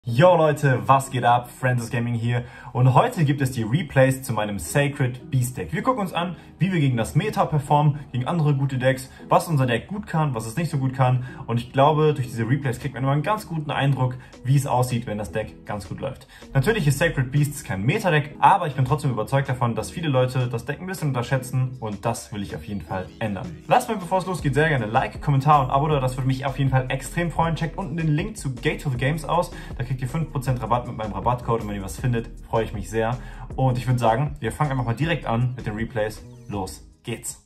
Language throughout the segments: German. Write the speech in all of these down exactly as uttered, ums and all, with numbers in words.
Yo Leute, was geht ab? Francis Gaming hier und heute gibt es die Replays zu meinem Sacred Beast Deck. Wir gucken uns an, wie wir gegen das Meta performen, gegen andere gute Decks, was unser Deck gut kann, was es nicht so gut kann, und ich glaube, durch diese Replays kriegt man immer einen ganz guten Eindruck, wie es aussieht, wenn das Deck ganz gut läuft. Natürlich ist Sacred Beasts kein Meta-Deck, aber ich bin trotzdem überzeugt davon, dass viele Leute das Deck ein bisschen unterschätzen und das will ich auf jeden Fall ändern. Lasst mir, bevor es losgeht, sehr gerne Like, Kommentar und Abo da, das würde mich auf jeden Fall extrem freuen. Checkt unten den Link zu Gate to the Games aus, da kriegt ihr fünf Prozent Rabatt mit meinem Rabattcode und wenn ihr was findet, freue ich mich sehr. Und ich würde sagen, wir fangen einfach mal direkt an mit den Replays. Los geht's!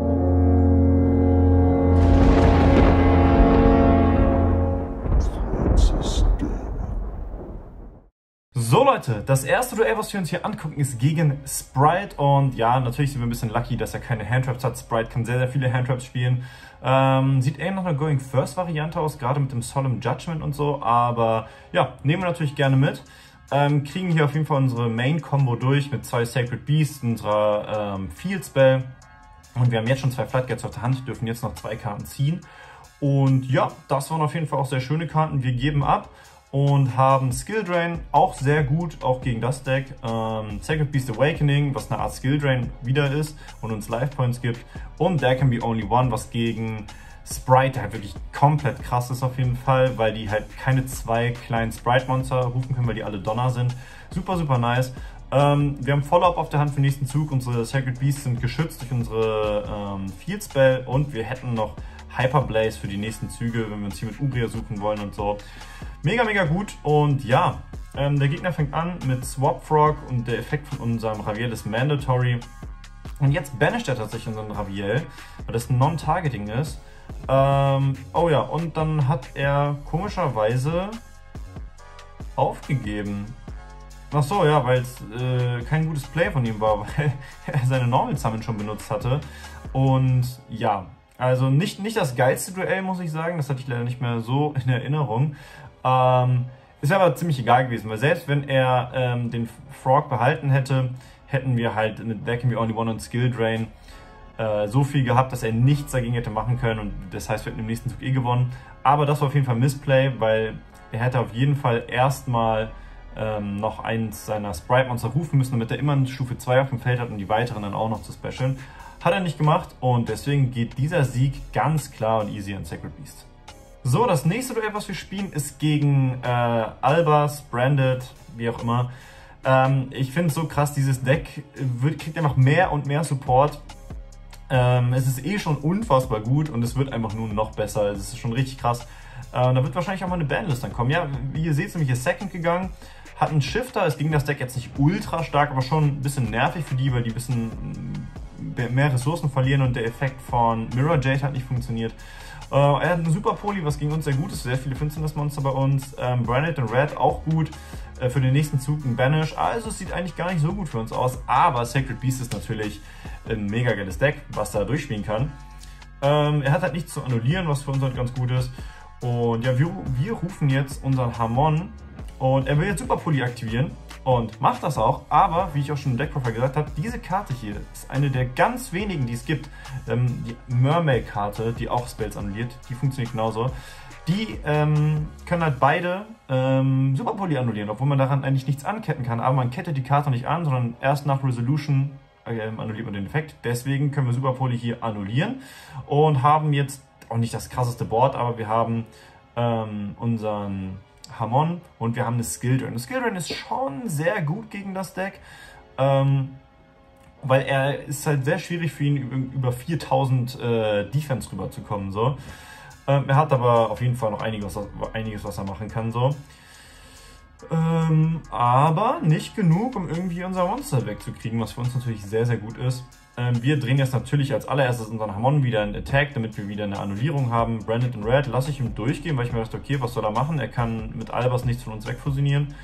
So Leute, das erste Duell, was wir uns hier angucken, ist gegen Sprite und ja, natürlich sind wir ein bisschen lucky, dass er keine Handtraps hat. Sprite kann sehr, sehr viele Handtraps spielen. Ähm, sieht eher nach einer Going First Variante aus, gerade mit dem Solemn Judgment und so, aber ja, nehmen wir natürlich gerne mit. Ähm, kriegen hier auf jeden Fall unsere Main-Combo durch mit zwei Sacred Beasts, unserer ähm, Field Spell, und wir haben jetzt schon zwei Floodgates auf der Hand, dürfen jetzt noch zwei Karten ziehen. Und ja, das waren auf jeden Fall auch sehr schöne Karten. Wir geben ab und haben Skill Drain, auch sehr gut, auch gegen das Deck. Ähm, Sacred Beast Awakening, was eine Art Skill Drain wieder ist und uns Life Points gibt. Und There Can Be Only One, was gegen Sprite halt wirklich komplett krass ist auf jeden Fall, weil die halt keine zwei kleinen Sprite-Monster rufen können, weil die alle Donner sind. Super, super nice. Ähm, wir haben Follow-up auf der Hand für den nächsten Zug. Unsere Sacred Beasts sind geschützt durch unsere ähm, Field Spell und wir hätten noch Hyper Blaze für die nächsten Züge, wenn wir uns hier mit Umbria suchen wollen und so. Mega, mega gut. Und ja, ähm, der Gegner fängt an mit Swap Frog und der Effekt von unserem Raviel ist Mandatory. Und jetzt banisht er tatsächlich unseren Raviel, weil das ein Non-Targeting ist. Ähm, oh ja, und dann hat er komischerweise aufgegeben. Ach so, ja, weil es äh, kein gutes Play von ihm war, weil er seine Normal Summon schon benutzt hatte. Und ja, also nicht, nicht das geilste Duell, muss ich sagen. Das hatte ich leider nicht mehr so in Erinnerung. Ähm, ist aber ziemlich egal gewesen, weil selbst wenn er ähm, den Frog behalten hätte, hätten wir halt mit There Can Be Only One und Skill Drain äh, so viel gehabt, dass er nichts dagegen hätte machen können. Und das heißt, wir hätten im nächsten Zug eh gewonnen. Aber das war auf jeden Fall Missplay, weil er hätte auf jeden Fall erstmal ähm, noch eins seiner Sprite-Monster rufen müssen, damit er immer eine Stufe zwei auf dem Feld hat und die weiteren dann auch noch zu specialen. Hat er nicht gemacht und deswegen geht dieser Sieg ganz klar und easy an Sacred Beast. So, das nächste Duell, was wir spielen, ist gegen äh, Albas, Branded, wie auch immer. Ähm, ich finde es so krass, dieses Deck wird, kriegt einfach mehr und mehr Support. Ähm, es ist eh schon unfassbar gut und es wird einfach nur noch besser. Es ist schon richtig krass. Äh, da wird wahrscheinlich auch mal eine Banlist dann kommen. Ja, wie ihr seht, ist nämlich hier Second gegangen. Hat einen Shifter, es ging das Deck jetzt nicht ultra stark, aber schon ein bisschen nervig für die, weil die ein bisschen mehr Ressourcen verlieren und der Effekt von Mirror Jade hat nicht funktioniert. Äh, er hat einen Super Poly, was gegen uns sehr gut ist, sehr viele Finsternis-Monster bei uns. Ähm, Branded und Red auch gut. Äh, für den nächsten Zug ein Banish. Also es sieht eigentlich gar nicht so gut für uns aus, aber Sacred Beast ist natürlich ein mega geiles Deck, was da durchspielen kann. Ähm, er hat halt nichts zu annullieren, was für uns halt ganz gut ist. Und ja, wir, wir rufen jetzt unseren Hamon und er will jetzt Super Poly aktivieren. Und macht das auch, aber wie ich auch schon im Deckprofil gesagt habe, diese Karte hier ist eine der ganz wenigen, die es gibt. Ähm, die Mermaid-Karte, die auch Spells annulliert, die funktioniert genauso. Die ähm, können halt beide ähm, Super Poly annullieren, obwohl man daran eigentlich nichts anketten kann. Aber man kettet die Karte nicht an, sondern erst nach Resolution ähm, annulliert man den Effekt. Deswegen können wir Super Poly hier annullieren und haben jetzt auch nicht das krasseste Board, aber wir haben ähm, unseren Hamon und wir haben eine Skill Drain. Eine Skill Drain ist schon sehr gut gegen das Deck, ähm, weil er ist halt sehr schwierig für ihn, über viertausend äh, Defense rüberzukommen. So. Ähm, er hat aber auf jeden Fall noch einiges, einiges was er machen kann. So. Ähm, aber nicht genug, um irgendwie unser Monster wegzukriegen, was für uns natürlich sehr, sehr gut ist. Ähm, wir drehen jetzt natürlich als allererstes unseren Hamon wieder in Attack, damit wir wieder eine Annullierung haben. Branded und Red lasse ich ihm durchgehen, weil ich mir dachte, okay, was soll er machen? Er kann mit Albas nichts von uns wegfusionieren.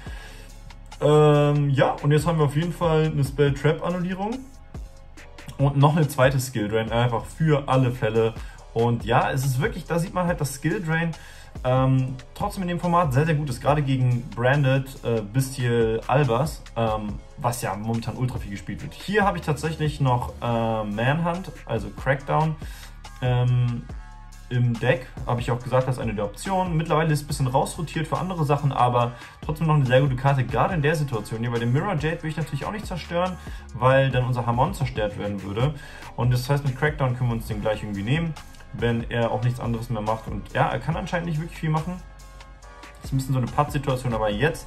Ähm, ja, und jetzt haben wir auf jeden Fall eine Spell Trap Annullierung und noch eine zweite Skill Drain, einfach für alle Fälle. Und ja, es ist wirklich, da sieht man halt das Skill Drain. Ähm, trotzdem in dem Format sehr, sehr gut ist, gerade gegen Branded, äh, Bestial Albas, ähm, was ja momentan ultra viel gespielt wird. Hier habe ich tatsächlich noch äh, Manhunt, also Crackdown. Ähm, im Deck, habe ich auch gesagt, das ist eine der Optionen. Mittlerweile ist es ein bisschen rausrotiert für andere Sachen, aber trotzdem noch eine sehr gute Karte, gerade in der Situation. Hier bei dem Mirror Jade will ich natürlich auch nicht zerstören, weil dann unser Hamon zerstört werden würde. Und das heißt, mit Crackdown können wir uns den gleich irgendwie nehmen, wenn er auch nichts anderes mehr macht. Und ja, er kann anscheinend nicht wirklich viel machen. Das ist ein bisschen so eine Putt-Situation, aber jetzt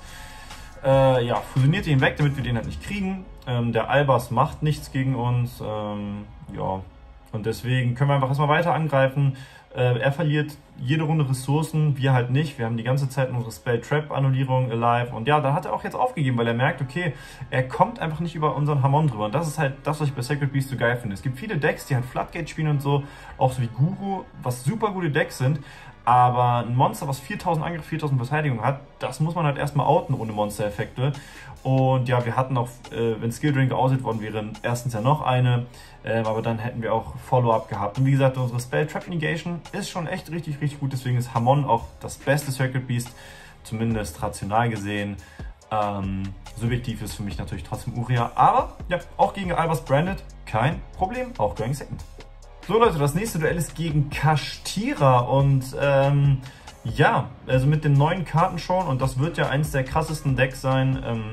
äh, ja, fusioniert ihn weg, damit wir den halt nicht kriegen. Ähm, der Albas macht nichts gegen uns. Ähm, ja, und deswegen können wir einfach erstmal weiter angreifen. Äh, er verliert jede Runde Ressourcen, wir halt nicht. Wir haben die ganze Zeit unsere Spell-Trap-Annullierung alive. Und ja, da hat er auch jetzt aufgegeben, weil er merkt, okay, er kommt einfach nicht über unseren Hamon drüber. Und das ist halt das, was ich bei Sacred Beast so geil finde. Es gibt viele Decks, die halt Floodgate spielen und so, auch so wie Guru, was super gute Decks sind. Aber ein Monster, was viertausend Angriff, viertausend Verteidigung hat, das muss man halt erstmal outen ohne Monster-Effekte. Und ja, wir hatten auch, äh, wenn Skill Drain geoutet worden wäre, erstens ja noch eine, ähm, aber dann hätten wir auch Follow-up gehabt. Und wie gesagt, unsere Spell Trap Negation ist schon echt richtig, richtig gut. Deswegen ist Hamon auch das beste Sacred Beast, zumindest rational gesehen. Ähm, subjektiv ist für mich natürlich trotzdem Uria, aber ja, auch gegen Albas Branded kein Problem, auch going second. So Leute, das nächste Duell ist gegen Kashtira und ähm, ja, also mit den neuen Karten schon und das wird ja eins der krassesten Decks sein ähm,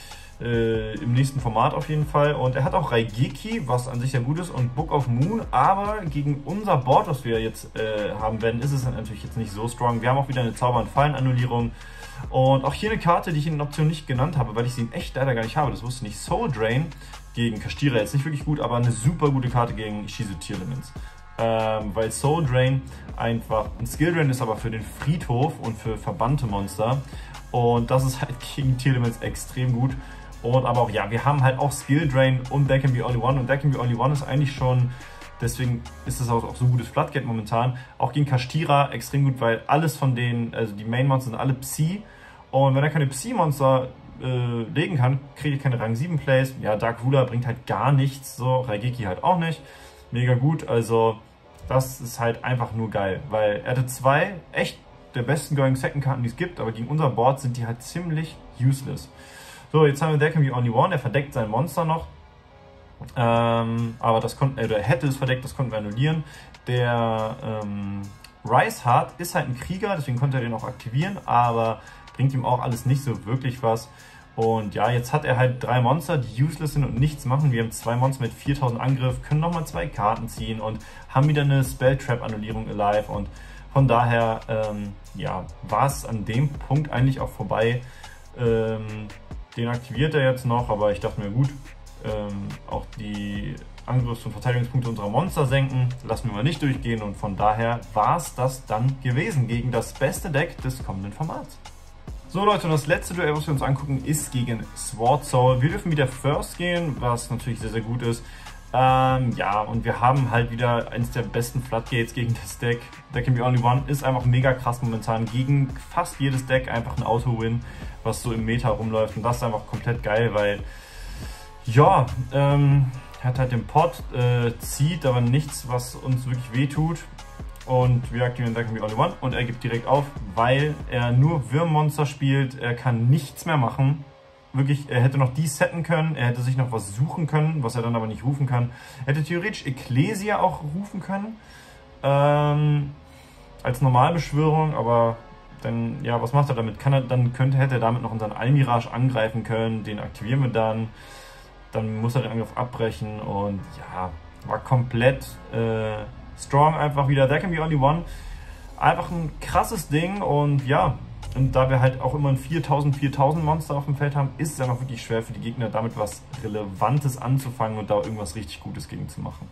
äh, im nächsten Format auf jeden Fall. Und er hat auch Raigeki, was an sich ja gut ist, und Book of Moon, aber gegen unser Board, was wir jetzt äh, haben werden, ist es natürlich jetzt nicht so strong. Wir haben auch wieder eine Zauber- und Fallenannullierung und auch hier eine Karte, die ich in der Option nicht genannt habe, weil ich sie in echt leider gar nicht habe, das wusste ich nicht. Soul Drain gegen Kashtira jetzt nicht wirklich gut, aber eine super gute Karte gegen Shizu Tear Elements. Ähm, weil Soul Drain einfach ein Skill Drain ist, aber für den Friedhof und für verbannte Monster. Und das ist halt gegen Tear Elements extrem gut. Und aber auch, ja, wir haben halt auch Skill Drain und There Can Be Only One. Und There Can Be Only One ist eigentlich schon, deswegen ist es auch, auch so ein gutes Floodgate momentan. Auch gegen Kashtira extrem gut, weil alles von denen, also die Main Monster sind alle Psi. Und wenn er keine Psi-Monster Äh, legen kann, kriege ich keine Rang sieben Plays. Ja, Dark Ruler bringt halt gar nichts, so, Raigeki halt auch nicht. Mega gut, also das ist halt einfach nur geil, weil er hatte zwei echt der besten Going Second Karten, die es gibt, aber gegen unser Board sind die halt ziemlich useless. So, jetzt haben wir There Can Be Only One, er verdeckt sein Monster noch. Ähm, aber das konnte, äh, er hätte es verdeckt, das konnten wir annullieren. Der ähm, Rice Heart ist halt ein Krieger, deswegen konnte er den auch aktivieren, aber bringt ihm auch alles nicht so wirklich was. Und ja, jetzt hat er halt drei Monster, die useless sind und nichts machen. Wir haben zwei Monster mit viertausend Angriff, können nochmal zwei Karten ziehen und haben wieder eine Spell-Trap-Annullierung alive. Und von daher, ähm, ja, war es an dem Punkt eigentlich auch vorbei. Ähm, den aktiviert er jetzt noch, aber ich dachte mir, gut, ähm, auch die Angriffs- und Verteidigungspunkte unserer Monster senken, lassen wir mal nicht durchgehen. Und von daher war es das dann gewesen gegen das beste Deck des kommenden Formats. So Leute, und das letzte Duell, was wir uns angucken, ist gegen Sword Soul. Wir dürfen wieder First gehen, was natürlich sehr, sehr gut ist. Ähm, ja, und wir haben halt wieder eines der besten Floodgates gegen das Deck. There Can Be Only One ist einfach mega krass momentan. Gegen fast jedes Deck einfach ein Auto-Win, was so im Meta rumläuft. Und das ist einfach komplett geil, weil, ja, ähm, er hat halt den Pot, äh, zieht aber nichts, was uns wirklich wehtut. Und wir aktivieren There Can Be Only One und er gibt direkt auf, weil er nur Würmmonster spielt. Er kann nichts mehr machen. Wirklich, er hätte noch die setten können, er hätte sich noch was suchen können, was er dann aber nicht rufen kann. Er hätte theoretisch Ecclesia auch rufen können, ähm, als Normalbeschwörung, aber dann, ja, was macht er damit? Kann er, dann könnte, hätte er damit noch unseren Almirage angreifen können, den aktivieren wir dann. Dann muss er den Angriff abbrechen und ja, war komplett äh, strong einfach wieder. There Can Be Only One. Einfach ein krasses Ding und ja, und da wir halt auch immer ein viertausend, viertausend Monster auf dem Feld haben, ist es einfach wirklich schwer für die Gegner, damit was Relevantes anzufangen und da irgendwas richtig Gutes gegen zu machen.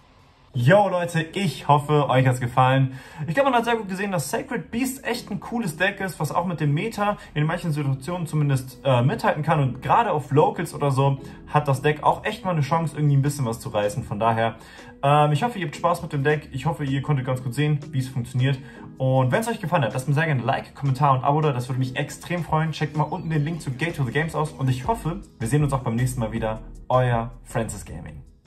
Yo Leute, ich hoffe, euch hat es gefallen. Ich glaube, man hat sehr gut gesehen, dass Sacred Beast echt ein cooles Deck ist, was auch mit dem Meta in manchen Situationen zumindest äh, mithalten kann. Und gerade auf Locals oder so hat das Deck auch echt mal eine Chance, irgendwie ein bisschen was zu reißen. Von daher, ähm, ich hoffe, ihr habt Spaß mit dem Deck. Ich hoffe, ihr konntet ganz gut sehen, wie es funktioniert. Und wenn es euch gefallen hat, lasst mir sehr gerne ein Like, Kommentar und Abo da. Das würde mich extrem freuen. Checkt mal unten den Link zu Gate to the Games aus. Und ich hoffe, wir sehen uns auch beim nächsten Mal wieder. Euer Francis Gaming.